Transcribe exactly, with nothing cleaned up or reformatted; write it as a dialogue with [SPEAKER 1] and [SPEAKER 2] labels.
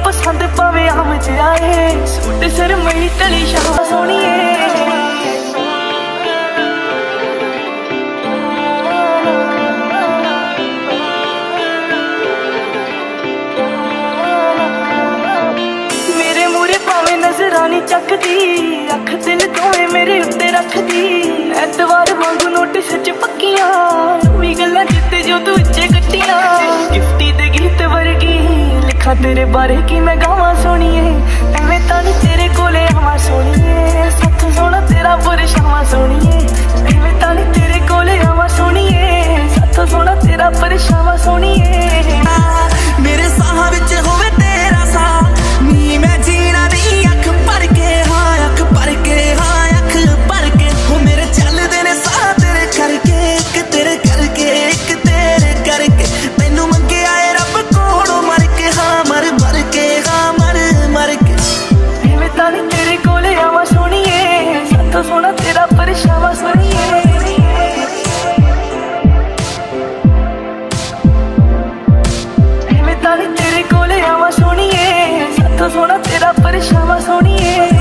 [SPEAKER 1] पसंद पावे आम च आए सूट सिर मई टली शाह सोनिए नजरानी चकदी अख दिल दोवे मेरे उत्ते रखदी ऐतवार वांगू नोटिस च पक्कियां वी गल्लां जिते जो तू इच्चे कट्टियां गिफ्टी दे गीत वर्गी लिखा तेरे बारे की मैं गावां सोनिए एवें तां नी तेरे कोले आवां सोनिए सत्थ सोना तेरा परछावां सोनिए एवें तां नी तेरे कोले आवां सोनिए सत्थ सोना तेरा परछावां सोनिए
[SPEAKER 2] मेरे साह विच होवे तेरा साह नी मैं जीना नहीं अख भर के हाँ अख भर के हाँ अख भर के हो मेरे चलदे ने साह तेरे करके एक तेरे करके एक तेरे करके मैनू मंगे आए रब कोलों मर के हाँ मर मर के हाँ मर मर के
[SPEAKER 1] एवें तां नी तेरे कोले आवां सोनिए सत्थ सोना तेरा परछावां सोनिए एवें तां नी तेरे कोले आवां सोनिए सत्थ सोना तेरा परछावां सोनिए।